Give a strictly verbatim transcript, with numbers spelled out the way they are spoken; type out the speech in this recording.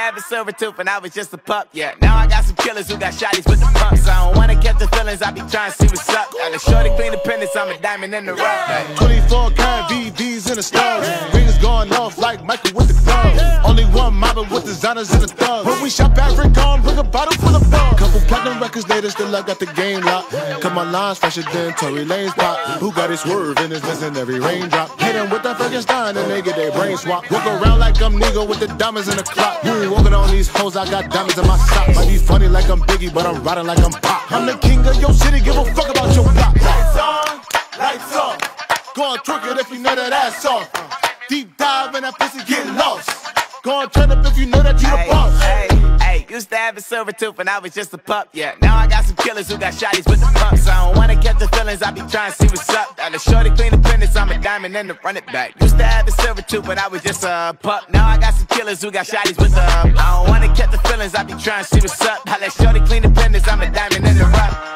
have a silver tooth and I was just a pup, yeah. Now I got some killers who got shotties with the pumps. I don't wanna catch the feelings, I be trying to see what's up. Got a shorty clean the pendants, I'm a diamond in the rough. twenty-four karat V Ds in the stars. Rings going off like Michael with the gloves. Only one mobbing with designers in the thugs. When we shop African, bring a bottle full of bug. Couple platinum records later, still I got the game locked. Cut my lines fresher than Tory Lane's pop. Who got his swerve and is missing every raindrop. Hit him with that Frankenstein and they get their brain swap. Walk around like I'm Nigga with the diamonds in the clock. You ain't walking on these hoes, I got diamonds in my socks. Might be funny like I'm Biggie, but I'm riding like I'm Pop. I'm the king of your city, give a fuck about your block. Lights on, lights off. Go and twerk it if you know that ass off. Deep dive in that pussy, get lost. Go and turn up if you know that you the boss. Hey, hey, used to have a silver tooth and I was just a pup, yeah. Now I got some killers who got shotties with the pumps. I don't wanna catch the feelings, I be trying to see what's up. Got a shorty clean the pendants, I'm a diamond in the run it back. Used to have a silver tooth but I was just a pup. Now I got some killers who got shotties with the um, I don't wanna catch the feelings, I be trying to see what's up. I let shorty clean the pendants, I'm a diamond in the rough.